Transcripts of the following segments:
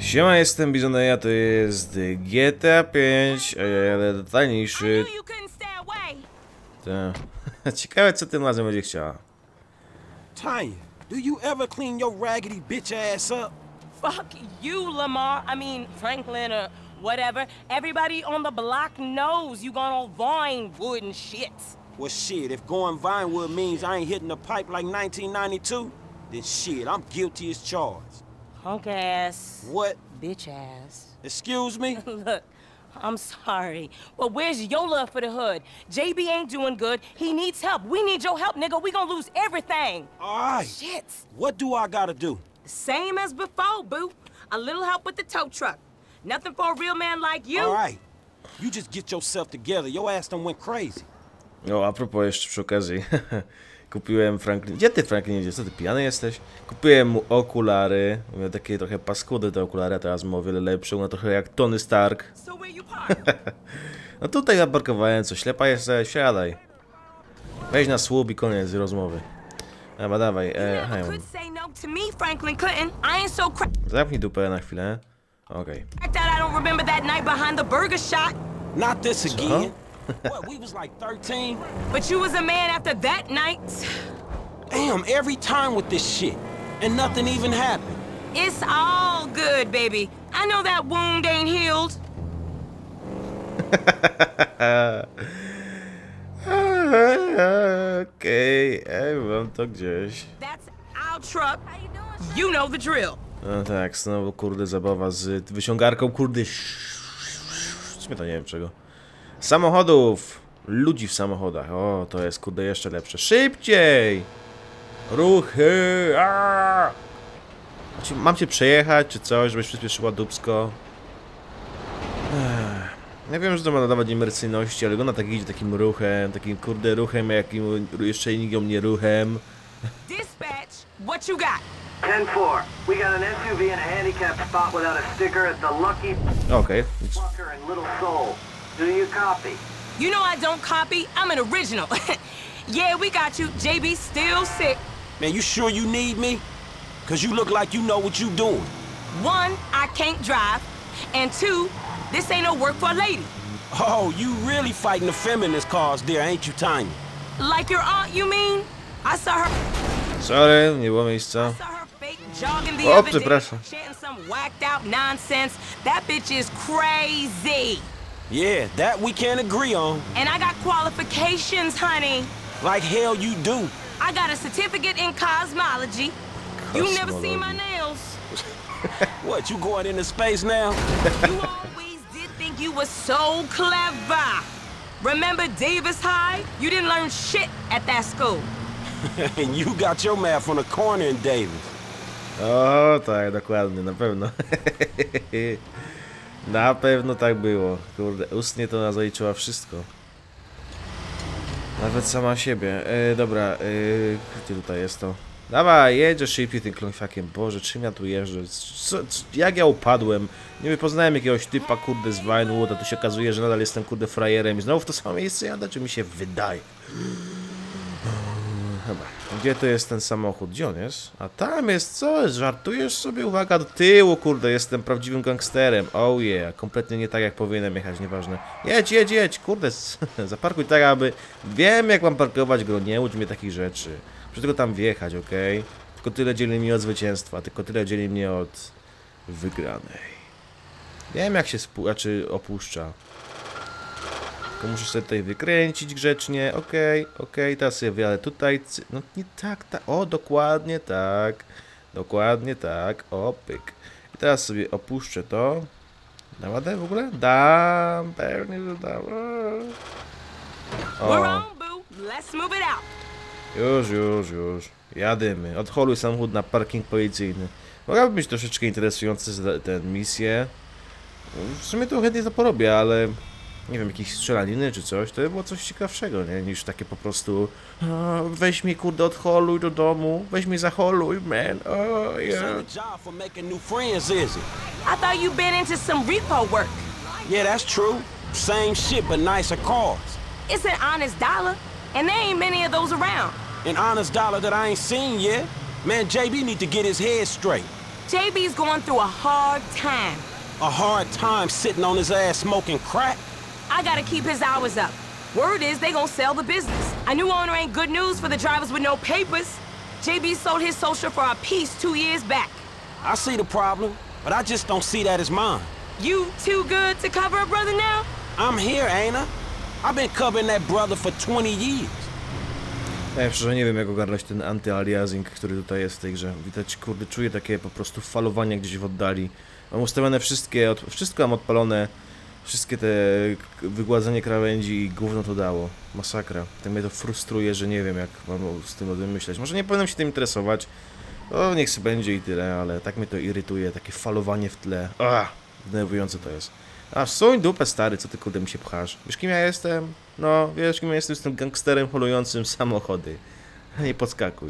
Siema, jestem Bizoneja, to jest GTA 5, a ja jadę do tańniejszy. Ciekawe, co tym razem będzie chciała. Tanya, do you ever clean your raggedy bitch ass up? Fuck you, Lamar. I mean, Franklin or whatever. Everybody on the block knows you gone on Vinewood and shit. Well, shit, if going Vinewood means I ain't hitting the pipe like 1992, then shit, I'm guilty as charged. Punk ass. What? Bitch ass. Excuse me? Look, I'm sorry, but where's your love for the hood? JB ain't doing good. He needs help. We need your help, nigga. We gonna lose everything. All right. Shit. What do I gotta do? Same as before, boo. A little help with the tow truck. Nothing for a real man like you. All right. You just get yourself together. Your ass done went crazy. O, a propos jeszcze przy okazji. Kupiłem Franklin... Gdzie ty, Franklin, jedziesz? Co ty, pijany jesteś? Kupiłem mu okulary. Miał takie trochę paskudy te okulary, a teraz ma o wiele lepsze. No trochę jak Tony Stark. So where you park? No tutaj zaparkowałem, co ślepa jesteś? Siadaj. Weź na słup i koniec rozmowy. Dobra, dawaj. Zamknij dupę na chwilę. Okej. Not this again. What, we was like 13? But you was a man after that night. Damn, every time with this shit. And nothing even happened. It's all good, baby. I know that wound ain't healed. Okej, mam to gdzieś. That's our truck. You know the drill. No tak, znowu kurde zabawa z wyciągarką, kurde. W sumie to nie wiem czego. Samochodów! Ludzi w samochodach. O, to jest kurde jeszcze lepsze. Szybciej! Ruchy! Aaaa! Mam cię przejechać czy coś, żebyś przyspieszyła dupsko? Ja wiem, że to ma nadawać imersyjności, ale ona tak idzie takim ruchem, takim kurde ruchem, jakim jeszcze nikt nie ruchem. Dispatch, what you got? 10-4. We got an SUV in a handicapped spot without a sticker at the Lucky Okay. Walker in Little Seoul. Do you copy? You know I don't copy. I'm an original. Yeah, we got you. JB still sick. Man, you sure you need me? Cause you look like you know what you doing. One, I can't drive. And two, this ain't no work for a lady. Oh, you really fighting the feminist cause there, ain't you, Tanya? Like your aunt, you mean? I saw her... Sorry, nie było miejsca. I saw her fake jogging the other day, chanting some whacked out nonsense. That bitch is crazy. Yeah, that we can't agree on. And I got qualifications, honey. Like hell you do. I got a certificate in cosmology. You never seen my nails. What, you going into space now? You always did think you were so clever. Remember Davis High? You didn't learn shit at that school. And you got your math on the corner in Davis. O, tak, dokładnie, na pewno. Na pewno tak było. Kurde, ustnie to ona zaliczyła wszystko. Nawet sama siebie. Dobra, gdzie tutaj jest to? Dawaj, jedzie szybciej tym klonfakiem. Boże, czym ja tu jeżdżę? Jak ja upadłem? Nie wiem, poznałem jakiegoś typa, kurde, z Vinewood, a tu się okazuje, że nadal jestem, kurde, frajerem i znowu w to samo miejsce jadę, czy mi się wydaje? Chyba. Gdzie to jest ten samochód? Gdzie on jest? A tam jest, co? Żartujesz sobie? Uwaga, do tyłu, kurde, jestem prawdziwym gangsterem. Oh yeah, kompletnie nie tak jak powinienem jechać, nieważne. Jedź, jedź, jedź, kurde, zaparkuj tak, aby... Wiem, jak mam parkować, go, nie ucz mnie takich rzeczy. Muszę tylko tam wjechać, okej? Tylko tyle dzieli mnie od zwycięstwa, tylko tyle dzieli mnie od wygranej. Wiem, jak się opuszcza. Tylko muszę sobie tutaj wykręcić grzecznie, okej, teraz sobie wyjadę tutaj, no nie tak, o, dokładnie tak, o, pyk. I teraz sobie opuszczę to. Dam radę w ogóle? Dam, pewnie, że dam. O. Już. Jadymy. Odholuj samochód na parking policyjny. Mogłaby być troszeczkę interesujące te misje. W sumie to chętnie to porobię, ale... Nie wiem, jakieś strzelaniny czy coś, to by było coś ciekawszego, nie? Niż takie po prostu weź mnie, kurde, odholuj do domu, weź mnie zaholuj, man, oh yeah. I thought you been into some repo work. Yeah, that's true. Same shit, but nicer cars. It's an honest dollar, and there ain't many of those around. An honest dollar that I ain't seen yet? Man, JB need to get his head straight. JB's going through a hard time. A hard time sitting on his ass smoking crack? I gotta keep his hours up. Word is they gonna sell the business. A new owner ain't good news for the drivers with no papers. JB sold his social for a piece 2 years back. I see the problem, but I just don't see that as mine. You too good to cover a brother now? I'm here, ain't I? I've been covering that brother for 20 years. Ja szczerze nie wiem, jak ogarnąć ten anty-aliasing, który tutaj jest w tej grze. Widać, kurde, czuję takie po prostu falowanie gdzieś w oddali. Mam ustawione wszystko mam odpalone. Wszystkie te wygładzenie krawędzi i gówno to dało. Masakra. Tak mnie to frustruje, że nie wiem, jak mam z tym o tym myśleć. Może nie powinienem się tym interesować. O, niech się będzie i tyle, ale tak mnie to irytuje. Takie falowanie w tle. Denerwujące to jest. Aż suń dupę, stary, co ty kurde mi się pchasz? Wiesz, kim ja jestem? No, wiesz, kim ja jestem? Jestem gangsterem holującym samochody. Nie podskakuj.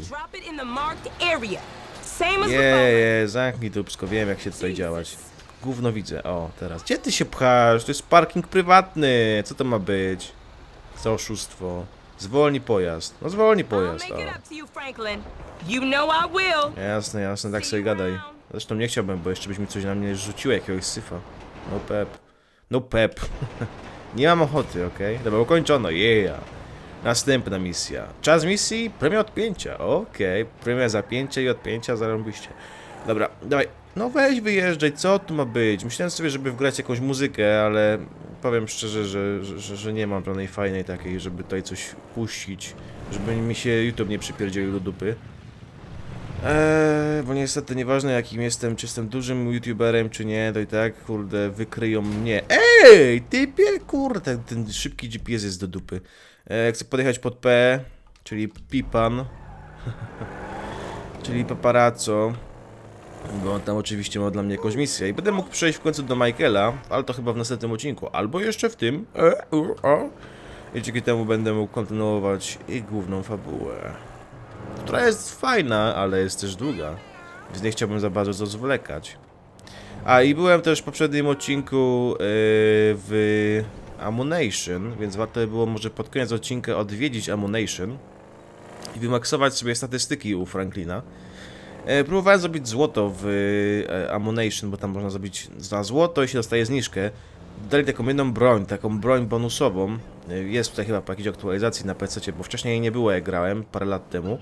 Zamknij dupsko, wiem jak się tutaj działać. Gówno widzę, o, teraz. Gdzie ty się pchasz? To jest parking prywatny. Co to ma być? Co oszustwo? Zwolnij pojazd. No zwolnij pojazd, o. Jasne, jasne, tak sobie gadaj. Zresztą nie chciałbym, bo jeszcze byś mi coś na mnie rzuciło, jakiegoś syfa. No pep. No pep. Nie mam ochoty, okej? Dobra, ukończono, yeah. Następna misja. Czas misji, premia odpięcia, okej. Premia zapięcia i odpięcia, zarąbiście. Dobra, dawaj. No weź wyjeżdżaj, co tu ma być? Myślałem sobie, żeby wgrać jakąś muzykę, ale powiem szczerze, że nie mam żadnej fajnej takiej, żeby tutaj coś puścić. Żeby mi się YouTube nie przypierdzielił do dupy. Bo niestety nieważne jakim jestem, czy jestem dużym youtuberem, czy nie, to i tak, kurde, wykryją mnie. Ej, typie, kurde, ten szybki GPS jest do dupy. Chcę podjechać pod P, czyli Pipan, czyli paparazzo, bo on tam oczywiście ma dla mnie jakąś misję i będę mógł przejść w końcu do Michaela, ale to chyba w następnym odcinku, albo jeszcze w tym, i dzięki temu będę mógł kontynuować ich główną fabułę. Która jest fajna, ale jest też długa, więc nie chciałbym za bardzo zwlekać. A i byłem też w poprzednim odcinku w Ammunition, więc warto by było może pod koniec odcinka odwiedzić Ammunition i wymaksować sobie statystyki u Franklina. Próbowałem zrobić złoto w Ammunition, bo tam można zrobić za złoto i się dostaje zniżkę. Dali taką jedną broń, taką broń bonusową. Jest tutaj chyba po jakiejś aktualizacji na PC, bo wcześniej jej nie było jak grałem, parę lat temu.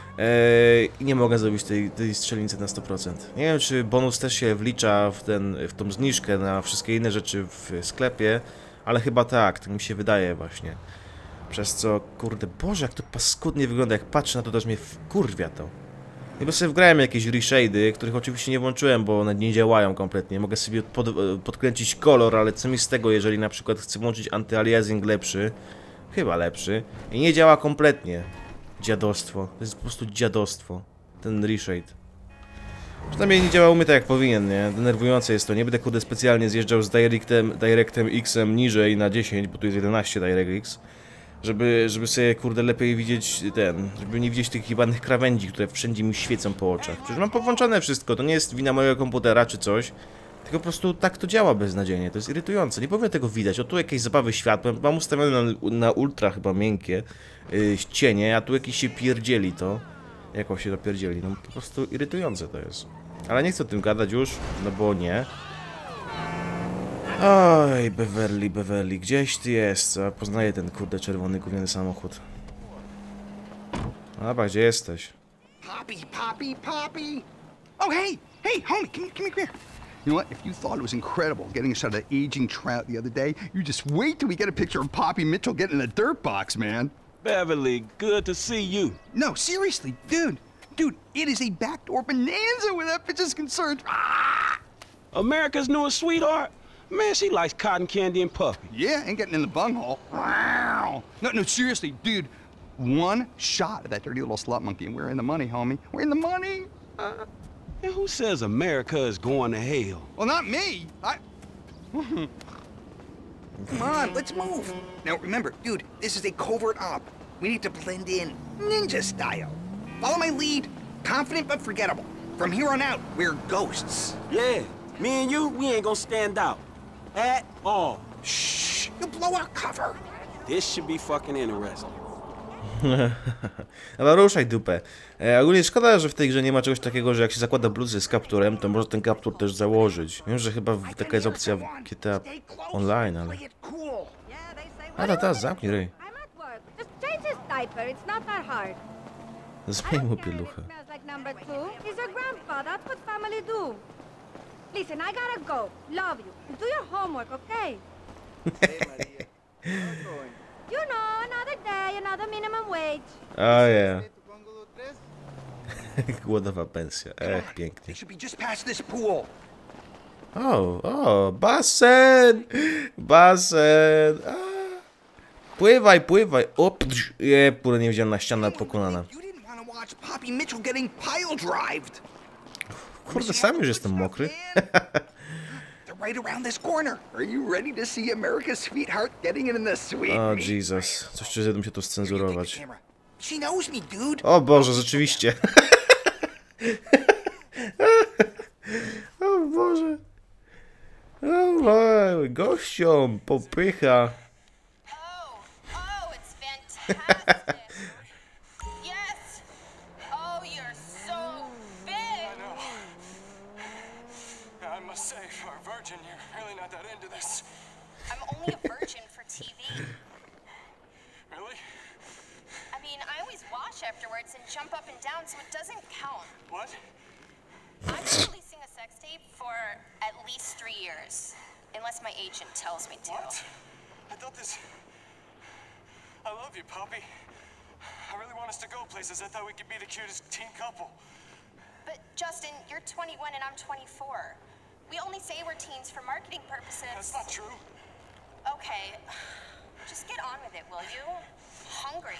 I nie mogę zrobić tej strzelnicy na 100%. Nie wiem, czy bonus też się wlicza w tą zniżkę na wszystkie inne rzeczy w sklepie, ale chyba tak mi się wydaje właśnie. Przez co, kurde, Boże, jak to paskudnie wygląda, jak patrzę na to, też mnie wkurwia to. I bo sobie wgrałem jakieś reshady, których oczywiście nie włączyłem, bo one nie działają kompletnie. Mogę sobie podkręcić kolor, ale co mi z tego, jeżeli na przykład chcę włączyć anty-aliasing lepszy, chyba lepszy, i nie działa kompletnie. Dziadostwo. To jest po prostu dziadostwo. Ten reshade. Przynajmniej nie działa u mnie tak jak powinien, nie? Denerwujące jest to. Nie będę kurde specjalnie zjeżdżał z DirectX X-em niżej na 10, bo tu jest 11 DirectX. Żeby sobie, kurde, lepiej widzieć żeby nie widzieć tych jebanych krawędzi, które wszędzie mi świecą po oczach. Przecież mam powłączone wszystko, to nie jest wina mojego komputera czy coś, tylko po prostu tak to działa beznadziejnie, to jest irytujące, nie powinien tego widać. O, tu jakieś zabawy światłem, mam ustawione na ultra chyba miękkie cienie, a tu jakiś się pierdzieli to. Jakoś się to pierdzieli, no po prostu irytujące to jest. Ale nie chcę o tym gadać już, no bo nie. Oj, Beverly, gdzieś ty jest, co? Poznaję ten kurde czerwony gówniany samochód. Dobra, gdzie jesteś? Poppy! Oh, hey, homie, come here. You know what? If you thought it was incredible getting a shot of that aging trout the other day, you just wait till we get a picture of Poppy Mitchell getting in a dirt box, man. Beverly, good to see you. No, seriously, dude, it is a backdoor bonanza where that bitch is concerned. Ah! America's newest sweetheart? Man, she likes cotton candy and puppy. Yeah, and getting in the bunghole. Wow. No, seriously, dude. One shot of that dirty little slut monkey, and we're in the money, homie. We're in the money. And who says America is going to hell? Well, not me. Come on, let's move. Now, remember, dude, this is a covert op. We need to blend in ninja style. Follow my lead. Confident but forgettable. From here on out, we're ghosts. Yeah, me and you, we ain't gonna stand out. At all. Shh! You'll blow our cover. This should be fucking interesting. Ale ruszaj dupę. Ogólnie szkoda, że w tej grze nie ma czegoś takiego, że jak się zakłada bluzę z kapturem, to może ten kaptur też założyć. Wiem, że chyba taka jest opcja w GTA Online, ale... A tata, zamknij ryj. Zmień mu pieluchę. Listen, I gotta go. Love you. Do your homework, okay? You know, another day, another minimum wage. Oh yeah. Głodowa pensja. Pięknie. They should be just past this pool. O, basen! Basen! Pływaj, pływaj! Opcz! Pura nie wziąłem na ścianę pokonana. You didn't want to watch Poppy Mitchell getting pile drived. Kurde, sam już jestem mokry. They're right around this corner. Are you ready to see America's sweetheart getting it in the sweet? O, Jesus. Coś czuję, że się to scenzurować. She knows me, dude. O Boże, rzeczywiście. O Boże. O Boże, gościom popycha. Oh, it's fantastic. Yes. Oh, you're so big. I know. I must say, for a virgin, you're really not that into this. I'm only a virgin for TV. Really? I mean, I always wash afterwards and jump up and down, so it doesn't count. What? I've been releasing a sex tape for at least 3 years, unless my agent tells me to. What? I thought this... I love you, Poppy. I really want us to go places. I thought we could be the cutest teen couple. But Justin, you're 21 and I'm 24. We only say we're teens for marketing purposes. That's not true. Okay, just get on with it, will you? Hungry.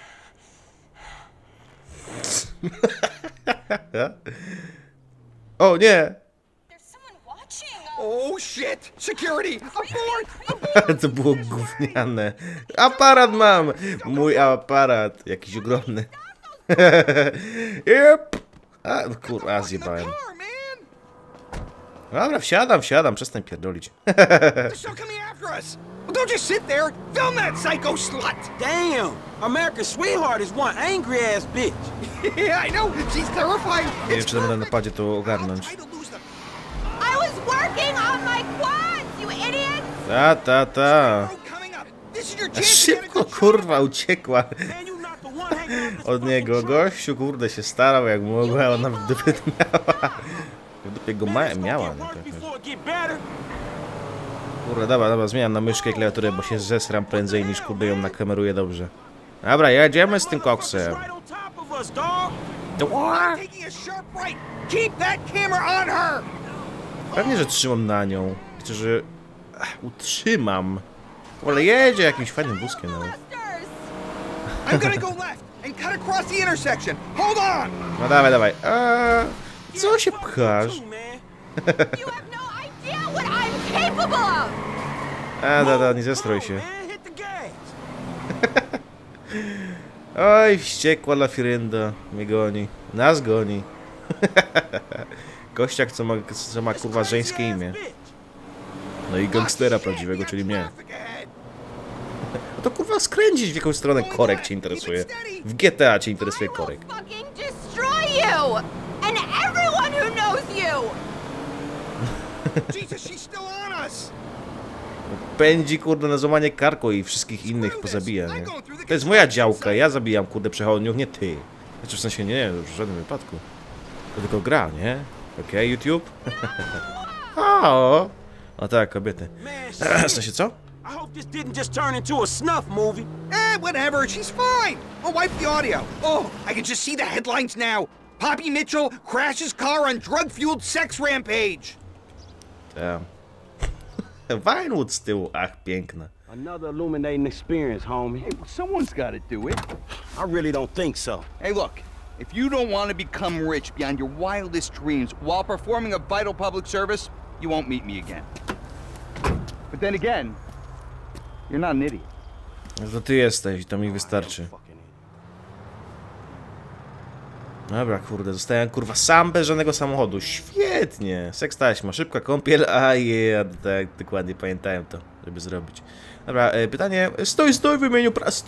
O nie! There's someone watching. Oh shit! Security! Abort! To było gówniane. Aparat mam! Mój aparat. Jakiś ogromny. Yep. A, kurwa, zjebałem. Car, man! Dobra, wsiadam, przestań pierdolić. They're still coming after us. Well, don't just sit there. Film that psycho slut. Damn! America's sweetheart is one angry ass bitch. Yeah, I know. She's terrifying. Nie wiem, czy będę na napadzie to ogarnąć. Try to lose them. I was working on my quads, you idiots! Ta. Road coming up. This is your A chance to get a szybko, good shot. kurwa, uciekła Man, you not the one hanging out this od niego. fucking truck. Gościu, kurde, się starał jak mogła, ona w dupie miała. W dupie go Man, it's gonna miała, get nie? worse Tak, before it get better. kurde, dobra, zmieniam na myszkę i klawiaturę, bo się zesram prędzej niż kurde ją nakameruję dobrze. Dobra, jedziemy z tym koksem. Right on top of us, dog. Taking a sharp right. Keep that camera on her. Pewnie, że trzymam na nią. Chcę, że utrzymam. Ale jedzie jakimś fajnym wózkiem nawet. I'm gonna go left and cut across the intersection. Hold on. No dawaj. Co się pchasz? Too, man. You have no idea what I'm capable of! Nie zestrój się. Man, hit the gas. Oj, wściekła lafirynda. Mnie goni. Nas goni. Gościak, co ma kurwa żeńskie imię. No i gangstera prawdziwego, czyli mnie. No to kurwa skręcić, w jaką stronę korek cię interesuje. W GTA cię interesuje korek. I will fucking destroy you! And everyone who knows you! Jesus, she's still on us. Pędzi kurde na złamanie karku i wszystkich innych pozabija, nie? To jest moja działka, ja zabijam kurde przechodniów, nie ty. Znaczy w sensie nie, w żadnym wypadku. To tylko gra, nie? Okej, YouTube? O tak, kobiety. Man, W sensie co? I hope this didn't just turn into a snuff movie. Whatever. She's fine. I'll wipe the audio. Oh, I can just see the headlines now. Poppy Mitchell crashes car on drug-fueled sex rampage. Damn. Vinewood z tyłu, ach, piękna. Another illuminating experience, homie. Hey, well, someone's got to do it. I really don't think so. Hey, look, if you don't want to become rich beyond your wildest dreams while performing a vital public service, you won't meet me again. But then again, you're not an idiot. No to ty jesteś, to mi wystarczy. Dobra, kurde, zostałem kurwa sam bez żadnego samochodu. Świetnie. Seks taśma, szybka kąpiel, tak, dokładnie pamiętałem to, żeby zrobić. Dobra, pytanie. Stój w imieniu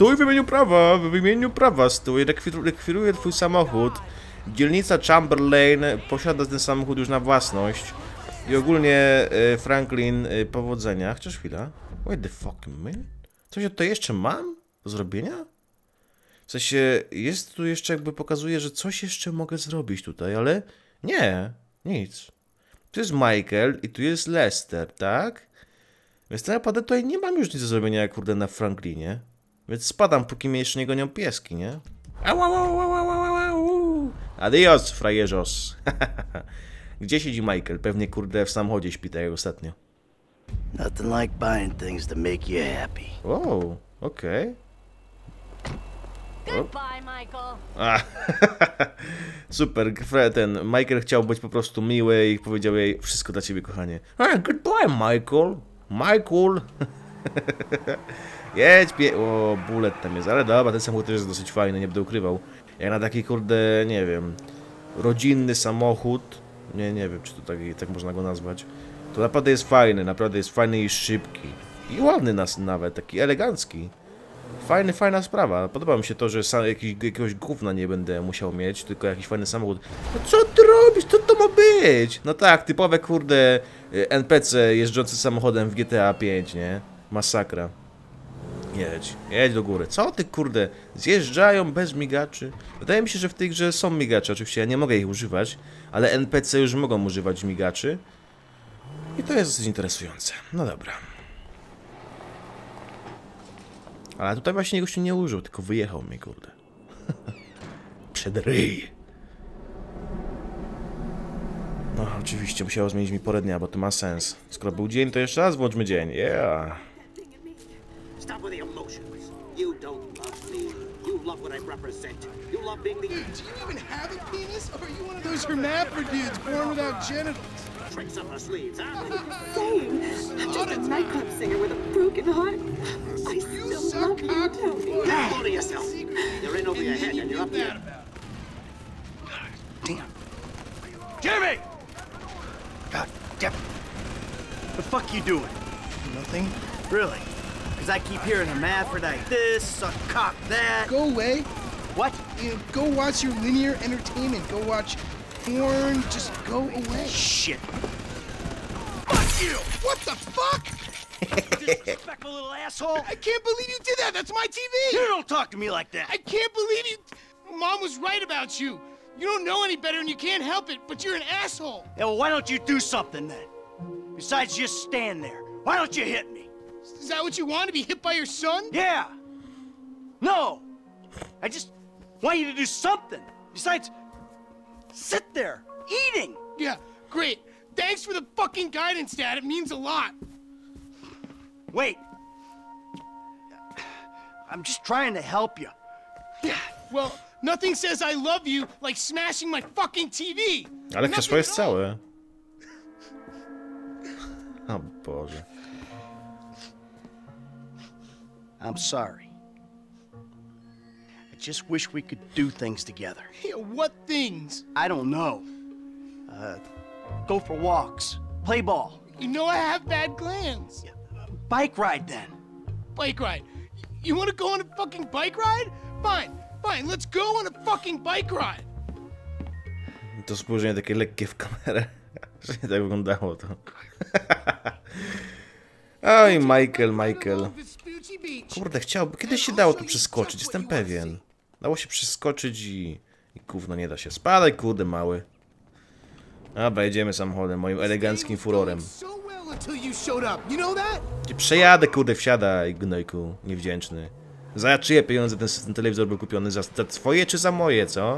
prawa, stój. Rekwiruję twój samochód. Dzielnica Chamberlain posiada ten samochód już na własność. I ogólnie Franklin, powodzenia. Chociaż chwila. Wait the fuck, man? Coś ja tutaj jeszcze mam do zrobienia? W sensie, jest tu jeszcze jakby pokazuje, że coś jeszcze mogę zrobić tutaj, ale nie, nic. Tu jest Michael i tu jest Lester, tak? Więc tak naprawdę tutaj nie mam już nic do zrobienia jak kurde na Franklinie. Więc spadam, póki mnie jeszcze nie gonią pieski, nie? Adios, frajerzos. Gdzie siedzi Michael? Pewnie kurde w samochodzie śpi tak jak ostatnio. Nothing like buying things to make you happy. O, okej. Goodbye, Michael. Super, ten Michael chciał być po prostu miły i powiedział jej wszystko dla ciebie, kochanie. Goodbye, Michael. Jedź, o, bullet tam jest, ale dobra, ten samochód też jest dosyć fajny, nie będę ukrywał. Jak na taki kurde, nie wiem, rodzinny samochód, nie wiem, czy to tak można go nazwać, to naprawdę jest fajny i szybki. I ładny nawet, taki elegancki. Fajna sprawa. Podoba mi się to, że jakiegoś gówna nie będę musiał mieć, tylko jakiś fajny samochód. No co ty robisz? Co to ma być? No tak, typowe kurde NPC jeżdżący samochodem w GTA 5, nie? Masakra. Jedź do góry. Co ty kurde? Zjeżdżają bez migaczy. Wydaje mi się, że w tej grze są migacze. Oczywiście ja nie mogę ich używać, ale NPC już mogą używać migaczy. I to jest dosyć interesujące. No dobra. Ale tutaj właśnie gościu nie użył, tylko wyjechał mi, kurde. Przed ryj. No, oczywiście musiało zmienić mi porę dnia, bo to ma sens. Skoro był dzień, to jeszcze raz włączmy dzień. Yeah. Stop with the emotions. You don't love me. You love what I represent. You love being the... Dude, do you even have a penis? Or are you one of those hermaphrodites born without genitals? Tricks up her sleeves, huh? Same. I'm just a nightclub singer with a broken heart. I still love you, Tony. Hold to yourself. You're in over your head and you're up here. Damn. Jimmy! God damn it. The fuck you doing? Nothing. Really? Because I keep hearing hermaphrodite this, suck cock that. Go away. What? You know, go watch your linear entertainment. Go watch porn. Just go away. Shit. Fuck you! What the fuck? Disrespectful little asshole. I can't believe you did that. That's my TV. You don't talk to me like that. I can't believe you. Mom was right about you. You don't know any better and you can't help it, but you're an asshole. Yeah, well, why don't you do something then? Besides just stand there. Why don't you hit me? Is that what you want, to be hit by your son? Yeah. No. I just want you to do something. Besides, sit there, eating. Yeah, great. Thanks for the fucking guidance, Dad. It means a lot. Wait. I'm just trying to help you. Well, nothing says I love you like smashing my fucking TV. Ale krzesło jest całe. O Boże. I'm sorry. I just wish we could do things together. Yeah, what things? I don't know. Go for walks, play ball. You know I have bad glands. Bike ride then. Bike ride? You want to go on a fucking bike ride? Fine, let's go on a fucking bike ride. To spojrzenie takie lekkie w kamerę, że nie tak wyglądało to. Oj, Michael. Kurde, kiedyś się dało tu przeskoczyć, jestem pewien. Dało się przeskoczyć i gówno nie da się. Spadaj, kurde, mały. Dobra, jedziemy samochodem, moim eleganckim furorem. Gdzie przejadę, kurde, wsiadaj, gnojku, niewdzięczny. Za czyje pieniądze ten telewizor był kupiony? Za twoje czy za moje, co?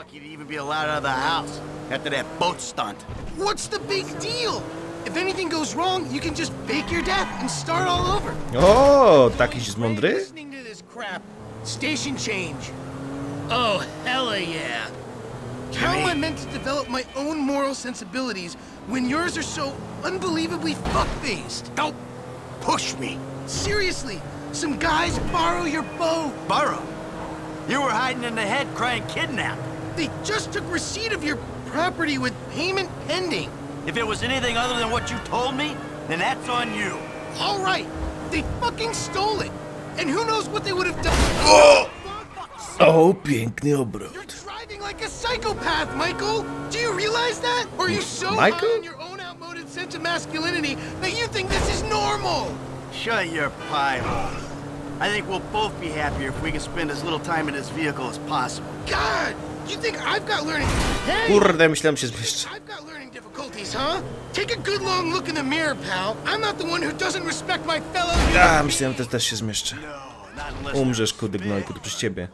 What's the big deal? If anything goes wrong, you can just fake your death and start all over. O, takiś mądry? Station change. Oh, hella yeah. How am I meant to develop my own moral sensibilities when yours are so unbelievably fuck-faced? Don't push me. Seriously, some guys borrow your bow. Borrow? You were hiding in the head crying kidnap. They just took receipt of your property with payment pending. If it was anything other than what you told me, then that's on you. All right, they fucking stole it. And who knows what they would have done. O, piękny obrót. You're driving like a psychopath, Michael. Do you realize that? Or are you so high on your own outmoded sense of masculinity that you think this is normal? Shut your pie hole. I think we'll both be happier if we can spend as little time in this vehicle as possible. God, you think I've got learning? Hey, Kurde, myślałem się zmieszczę. I've got learning difficulties, huh? Take a good long look in the mirror, pal. I'm not the one who doesn't respect my fellow. Myślałem, że też się zmieszczę. Umrzesz, kurde gnojku, to przez ciebie.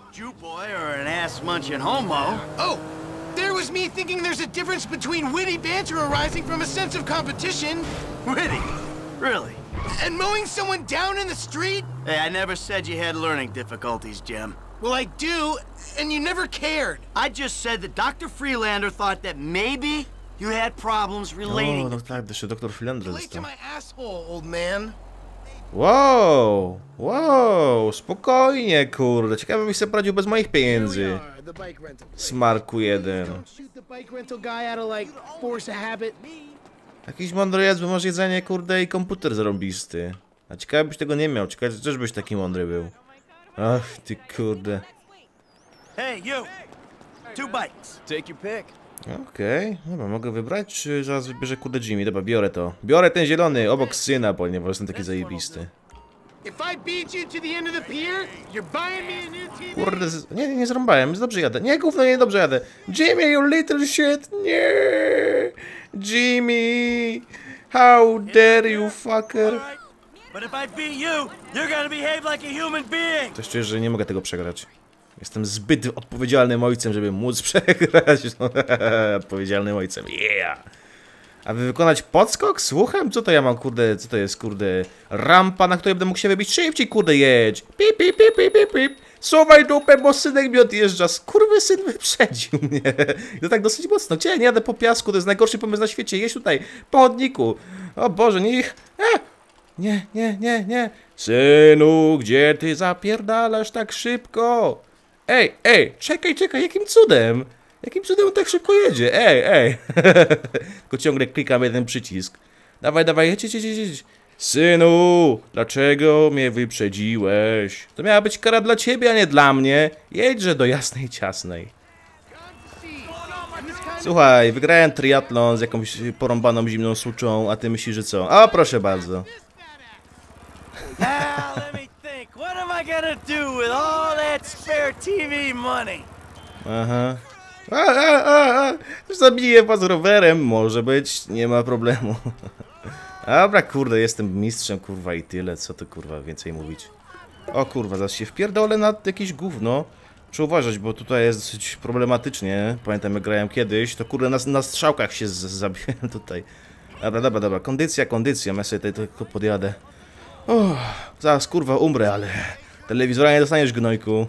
Oh, there was me thinking there's a difference between witty banter arising from a sense of competition. Witty? Really? And mowing someone down in the street? Hey, I never said you had learning difficulties, Jim. Well, I do, and you never cared. I just said that Dr. Freelander thought that maybe you had problems relating. O, no tak, jeszcze doktor Freelander Relate to został. my asshole, old man. Wow, spokojnie, kurde. Ciekawe, byś sobie poradził bez moich pieniędzy. Smarku jeden. Jakiś mądry jest, bo masz jedzenie, kurde, i komputer zarąbisty. A ciekawe, byś tego nie miał. Ciekawe, też byś taki mądry był. Ach, ty kurde. Hey, you! 2 bikes. Take your pick. Okej, dobra, mogę wybrać, czy zaraz wybierze kurde Jimmy? Dobra, biorę to. Biorę ten zielony, obok syna, ponieważ jestem taki zajebisty. Kurde, nie zrąbałem, dobrze jadę. Nie, gówno, nie dobrze jadę. Jimmy, you little shit, nie! Jimmy! How dare you, fucker! Coś czuję, że nie mogę tego przegrać. Jestem zbyt odpowiedzialnym ojcem, żeby móc przegrać. Odpowiedzialnym ojcem, yeah! Aby wykonać podskok? Słucham? Co to ja mam, kurde, co to jest, kurde? Rampa, na której będę mógł się wybić szybciej, kurde, jedź! Pip, pip, pip, pip, pip, pip. Suwaj dupę, bo synek mi odjeżdża. Skurwysyn wyprzedził mnie. To tak dosyć mocno. Gdzie? Nie jadę po piasku, to jest najgorszy pomysł na świecie. Jedź tutaj, po chodniku. O Boże, niech... Nie, nie, nie, nie. Synu, gdzie ty zapierdalasz tak szybko? Ej, ej, czekaj, czekaj, jakim cudem? Jakim cudem on tak szybko jedzie? Ej, ej. Tylko ciągle klikam jeden przycisk. Dawaj, dawaj, jedź, jedź, jedź, jedź. Synu, dlaczego mnie wyprzedziłeś? To miała być kara dla ciebie, a nie dla mnie. Jedźże do jasnej ciasnej. Słuchaj, wygrałem triatlon z jakąś porąbaną zimną suczą, a ty myślisz, że co? A proszę bardzo. Now let me think. What am I gonna do with all that spare TV money? Aha. Zabiję was rowerem, może być, nie ma problemu. Dobra, kurde, jestem mistrzem, kurwa, i tyle, co tu, kurwa, więcej mówić. O kurwa, zaraz się wpierdolę na jakieś gówno. Muszę uważać, bo tutaj jest dosyć problematycznie. Pamiętam, jak grałem kiedyś, to kurde, na strzałkach się zabiłem tutaj. Dobra, dobra, dobra, kondycja, kondycja, ja sobie tutaj tylko podjadę. Zaraz, kurwa, umrę, ale telewizora nie dostaniesz, gnojku.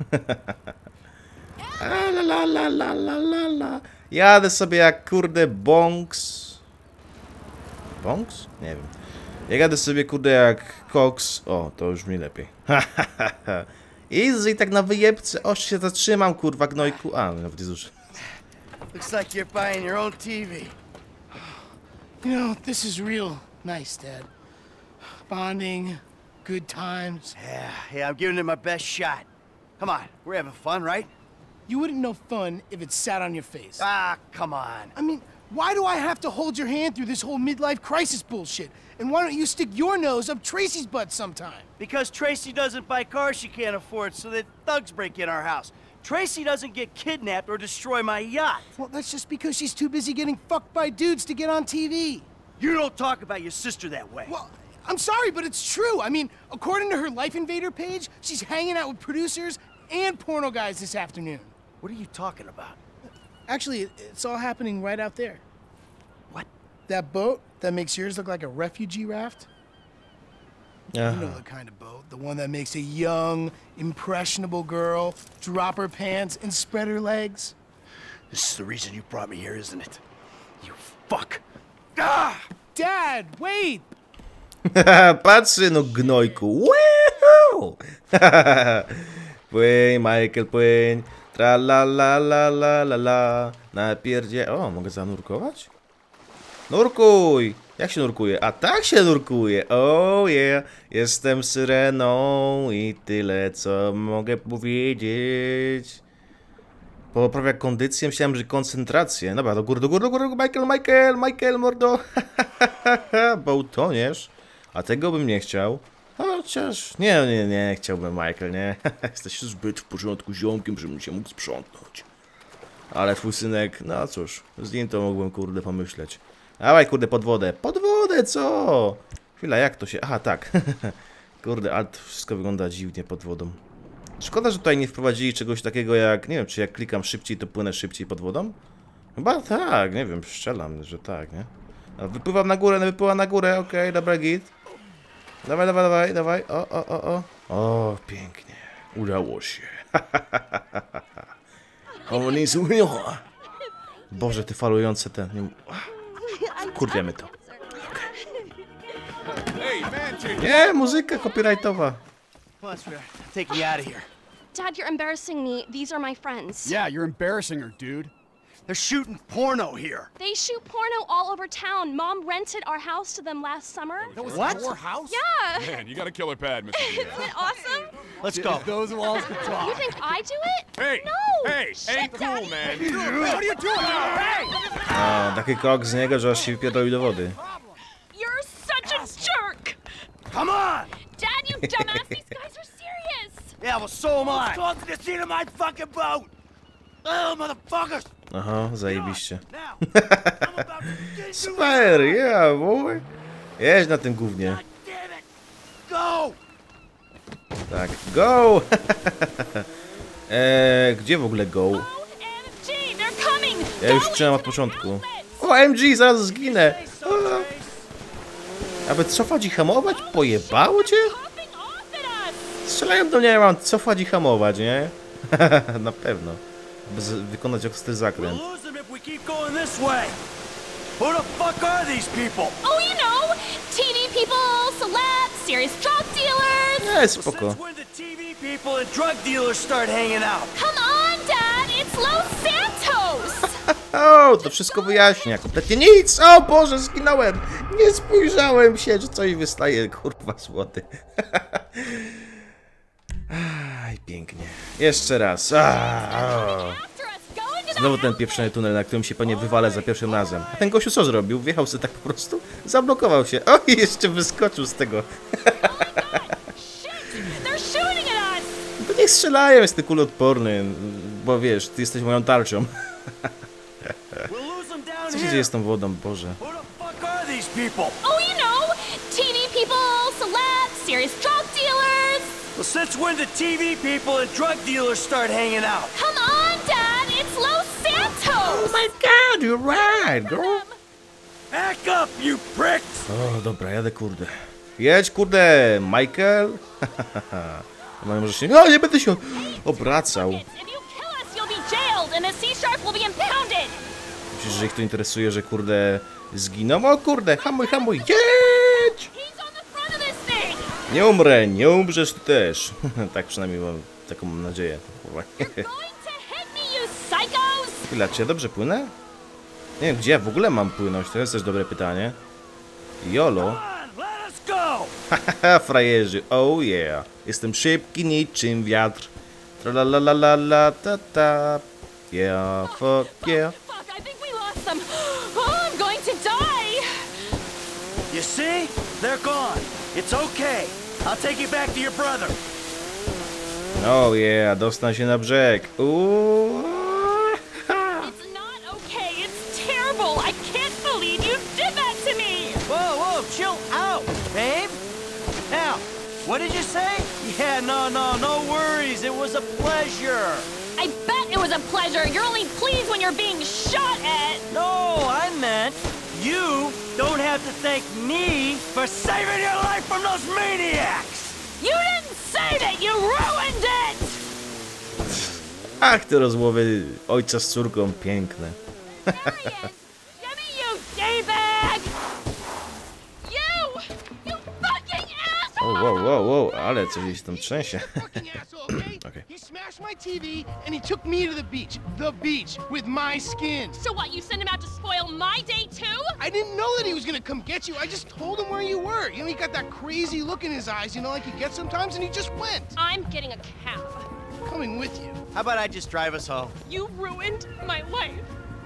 La la la la la la. Jadę sobie jak, kurde, bonks. Bonks? Nie wiem. Ja jadę sobie, kurde, jak koks. O, to już mi lepiej. Easy, tak na wyjebce. O, się zatrzymam, kurwa, gnojku. A, nawet nie zuszę. Looks like you're buying your own TV. You know, this is real nice, Dad. Bonding, good times. Yeah, I'm giving it my best shot. Come on, we're having fun, right? You wouldn't know fun if it sat on your face. Ah, come on. I mean, why do I have to hold your hand through this whole midlife crisis bullshit? And why don't you stick your nose up Tracy's butt sometime? Because Tracy doesn't buy cars she can't afford so that thugs break in our house. Tracy doesn't get kidnapped or destroy my yacht. Well, that's just because she's too busy getting fucked by dudes to get on TV. You don't talk about your sister that way. Well, I'm sorry, but it's true. I mean, according to her Life Invader page, she's hanging out with producers and porno guys this afternoon. What are you talking about? Actually, it's all happening right out there. What? That boat that makes yours look like a refugee raft? You know the kind of boat. The one that makes a young, impressionable girl drop her pants and spread her legs. This is the reason you brought me here, isn't it? You fuck. Ah! Dad, wait! Patrzy, no gnojku. Woohoo! Płyń, Michael, płyń. Tra la la la la la la. Napierdzie... O, mogę zanurkować? Nurkuj! Jak się nurkuje? A tak się nurkuje! Oh yeah! Jestem syreną i tyle, co mogę powiedzieć. Poprawia kondycję, myślałem, że koncentrację. Dobra, do góry, Michael, mordo! Bo utoniesz. A tego bym nie chciał. Chociaż... Nie chciałbym, Michael, nie. Jesteś zbyt w porządku ziomkiem, żebym się mógł sprzątnąć. Ale twój synek, no cóż, z nim to mógłbym, kurde, pomyśleć. Dawaj, kurde, pod wodę. Pod wodę, co? Chwila, jak to się... Aha, tak. Kurde, ale to wszystko wygląda dziwnie pod wodą. Szkoda, że tutaj nie wprowadzili czegoś takiego jak... Nie wiem, czy jak klikam szybciej, to płynę szybciej pod wodą? Chyba tak, nie wiem, strzelam, że tak, nie? No, wypływam na górę, wypływam na górę, okej, dobra, git. Dawaj. O, pięknie. Udało się. O, nie złumiała. Boże, te falujące te... Kurwiemy to. Okay. Nie, muzyka copyrightowa. Take me out of here. Dad, you're embarrassing me. These are my friends. Yeah, you're embarrassing her, dude. They're shooting porno here. They shoot porno all over town. Mom rented our house to them last summer. What? Your house? Yeah. Man, you got a killer pad, Mr. Isn't it awesome? Let's go. Those walls can talk. You think I do it? Hey! No. Hey! Shit, Ain't cool, Daddy. man. What are you doing? Hey! A, taki kok z niego, że aż się wypierdolił do wody. You're such a jerk. Come on! Dad, you dumbass. These guys are serious. Yeah, well, so am I. Let's go to the scene of my fucking boat! Oh, motherfuckers! Aha, zajebiście. Now, I'm about to get you. Super, yeah, boy. Jedź na tym gównie. Damn it! Go! Tak, go! Gdzie w ogóle go? OMG, they're coming. Ja już trzymam od początku. OMG, zaraz zginę! Aby cofać i hamować? Pojebało cię? Strzelają do mnie, ja mam cofać i hamować, nie? Na pewno. By wykonać ostry zakręt. We'll lose them if we keep going this way. Who the fuck are these people? Oh, you know, TV people, celebs, serious drug dealers. Nie, spoko. Since when did TV people and drug dealers start hanging out? Come on, Dad, it's Los Santos. O, to wszystko wyjaśnia. Kompletnie nic! O Boże, zginąłem! Nie spojrzałem się, że coś wystaje, kurwa złoty. Aj, pięknie. Jeszcze raz. Znowu ten pieprzony tunel, na którym się pewnie wywalę za pierwszym razem. A ten gościu co zrobił? Wjechał sobie tak po prostu? Zablokował się. O, i jeszcze wyskoczył z tego. To niech strzelają, jest ty kuloodporny. Bo wiesz, ty jesteś moją tarczą. Co się dzieje z tą wodą, Boże? Oh, you know, TV people, celebs, serious drug dealers. Well, since when did TV people and drug dealers start hanging out? Come on, Dad, it's Los Santos. Oh my God, you're right, girl. Back up, you pricks! O, dobra, jadę, kurde. Jedź, kurde, Michael. Może się... No, nie będę się obracał. Myślisz, że ich to interesuje, że kurde zginą? O kurde, hamuj, jedź! Nie umrzesz ty też. Tak przynajmniej mam taką nadzieję. Chwila, czy ja dobrze płynę? Nie wiem, gdzie ja w ogóle mam płynąć, to jest też dobre pytanie. Jolo. Haha, frajerzy, oh yeah. Jestem szybki niczym wiatr. Tralalalala, ta ta. Yeah, fuck yeah. Oh, I'm going to die. You see? They're gone. It's okay. I'll take you back to your brother. Oh yeah, dostanę się na brzeg. Ooh. It's not okay. It's terrible. I can't believe you did that to me. Whoa, chill out, babe. Now, what did you say? Yeah, no worries. It was a pleasure. I bet it was a pleasure. You're only pleased when you're being shot at. No, I meant you don't have to thank me for saving your life from those maniacs. You didn't say that. You ruined it. Ach, te rozmowy ojca z córką piękne. Wow, ale coś się tam trzęsie. Okay. He smashed my TV and he took me to the beach. The beach with my skin. So what, you sent him out to spoil my day too? I didn't know that he was gonna come get you. I just told him where you were. You know, he got that crazy look in his eyes, you know, like he gets sometimes, and he just went. I'm getting a cab. Coming with you. How about I just drive us home? You ruined my life.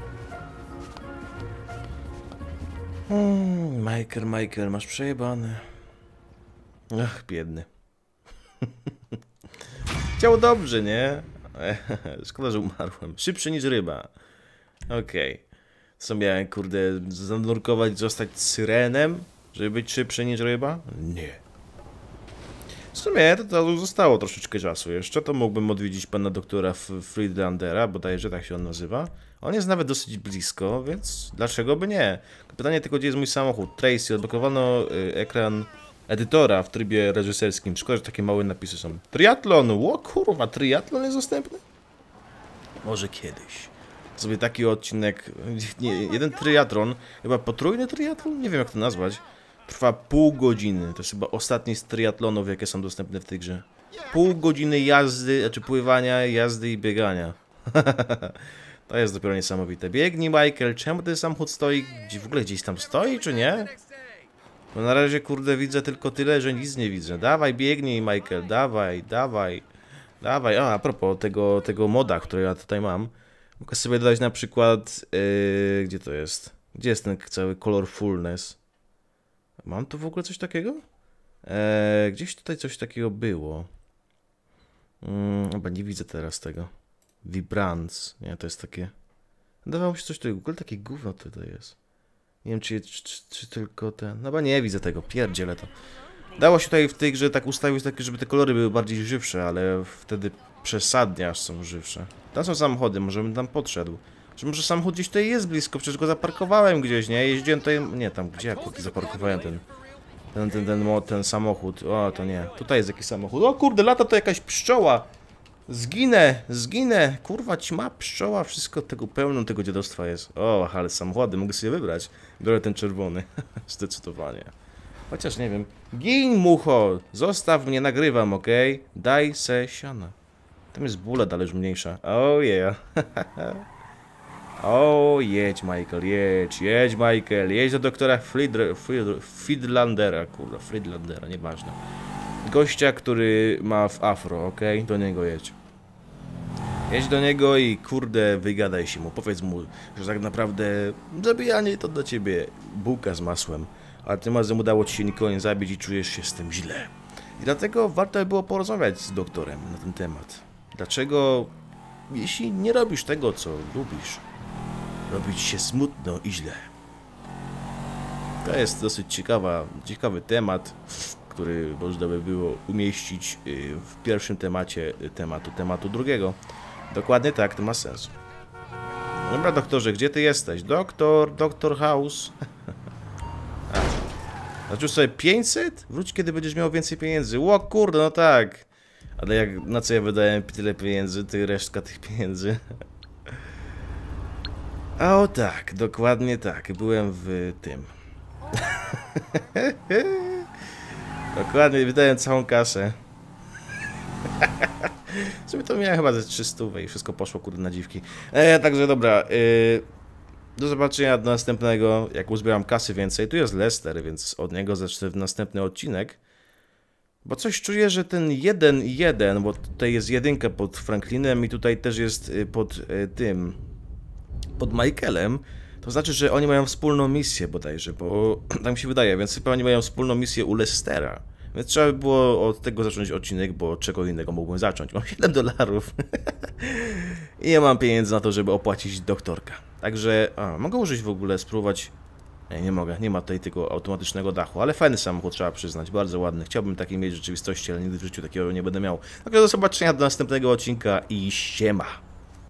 Michael, masz przejebane. Ach, biedny. Chciał dobrze, nie? Szkoda, że umarłem. Szybszy niż ryba. Okej. Co miałem, kurde, zanurkować, zostać syrenem? Żeby być szybszy niż ryba? Nie. W sumie to zostało troszeczkę czasu jeszcze. To mógłbym odwiedzić pana doktora Friedlandera, bodajże tak się on nazywa. On jest nawet dosyć blisko, więc dlaczego by nie? Pytanie tylko, gdzie jest mój samochód? Tracy, odblokowano ekran edytora w trybie reżyserskim. Szkoda, że takie małe napisy są. Triatlon! Ło kurwa, triatlon jest dostępny? Może kiedyś. Sobie taki odcinek, nie, jeden triatlon, chyba potrójny triatlon? Nie wiem jak to nazwać. Trwa pół godziny. To jest chyba ostatni z triatlonów, jakie są dostępne w tej grze. Pół godziny jazdy, znaczy pływania, jazdy i biegania. To jest dopiero niesamowite. Biegnij, Michael, czemu ten samochód stoi? W ogóle gdzieś tam stoi, czy nie? No na razie, kurde, widzę tylko tyle, że nic nie widzę. Dawaj, biegnij, Michael, dawaj. A propos tego moda, który ja tutaj mam. Mogę sobie dodać na przykład... gdzie to jest? Gdzie jest ten cały colorfulness? Mam tu w ogóle coś takiego? Gdzieś tutaj coś takiego było. Chyba nie widzę teraz tego. Vibrance. Nie, to jest takie... Dawało mi się coś tutaj. W ogóle takie gówno tutaj jest. Nie wiem, czy tylko ten... No bo nie widzę tego. Pierdzielę to. Dało się tutaj w tej grze tak ustawić, żeby te kolory były bardziej żywsze, ale wtedy przesadnie aż są żywsze. Tam są samochody, może bym tam podszedł. Czy może samochód gdzieś tutaj jest blisko? Przecież go zaparkowałem gdzieś, nie? Jeździłem tutaj... Nie, tam gdzie ja zaparkowałem ten samochód. O, to nie. Tutaj jest jakiś samochód. O kurde, lata to jakaś pszczoła. Zginę. Kurwa, ćma, pszczoła, wszystko tego pełno tego dziadostwa jest. O, ale samochody, mogę sobie wybrać. Biorę ten czerwony. Zdecydowanie. Chociaż nie wiem. Gin, mucho! Zostaw mnie, nagrywam, okej? Daj se siana. Tam jest bóla dalej już mniejsza. Oh yeah. O, jedź Michael, jedź Michael, jedź do doktora Friedlandera, kurwa, Friedlandera, nieważne. Gościa, który ma w afro, okej? Do niego jedź. Jedź do niego i kurde, wygadaj się mu, powiedz mu, że tak naprawdę zabijanie to dla ciebie bułka z masłem, a tym razem udało ci się nikogo nie zabić i czujesz się z tym źle. I dlatego warto by było porozmawiać z doktorem na ten temat. Dlaczego, jeśli nie robisz tego, co lubisz, robić się smutno i źle. To jest dosyć ciekawy temat, który można by było umieścić w pierwszym temacie tematu drugiego. Dokładnie tak, to ma sens. Dobra, doktorze, gdzie ty jesteś? Doktor House. Znaczy sobie 500? Wróć, kiedy będziesz miał więcej pieniędzy. Ło kurde, no tak. Ale jak, na co ja wydałem tyle pieniędzy, ty resztka tych pieniędzy. O tak, dokładnie tak. Byłem w tym. Dokładnie, wydałem całą kasę. Sobie to miałem chyba ze 300 i wszystko poszło kurde na dziwki. Także dobra. Do zobaczenia do następnego. Jak uzbieram kasy więcej. Tu jest Lester, więc od niego zacznę następny odcinek. Bo coś czuję, że ten 1-1, bo tutaj jest 1 pod Franklinem i tutaj też jest pod tym, pod Michaelem, to znaczy, że oni mają wspólną misję bodajże, bo tak mi się wydaje, więc chyba oni mają wspólną misję u Lestera. Więc trzeba by było od tego zacząć odcinek, bo czego innego mógłbym zacząć. Mam $7 i nie mam pieniędzy na to, żeby opłacić doktorka. Także, mogę użyć w ogóle, spróbować. Nie mogę, nie ma tutaj tego automatycznego dachu, ale fajny samochód, trzeba przyznać, bardzo ładny. Chciałbym taki mieć w rzeczywistości, ale nigdy w życiu takiego nie będę miał. Także do zobaczenia do następnego odcinka i siema!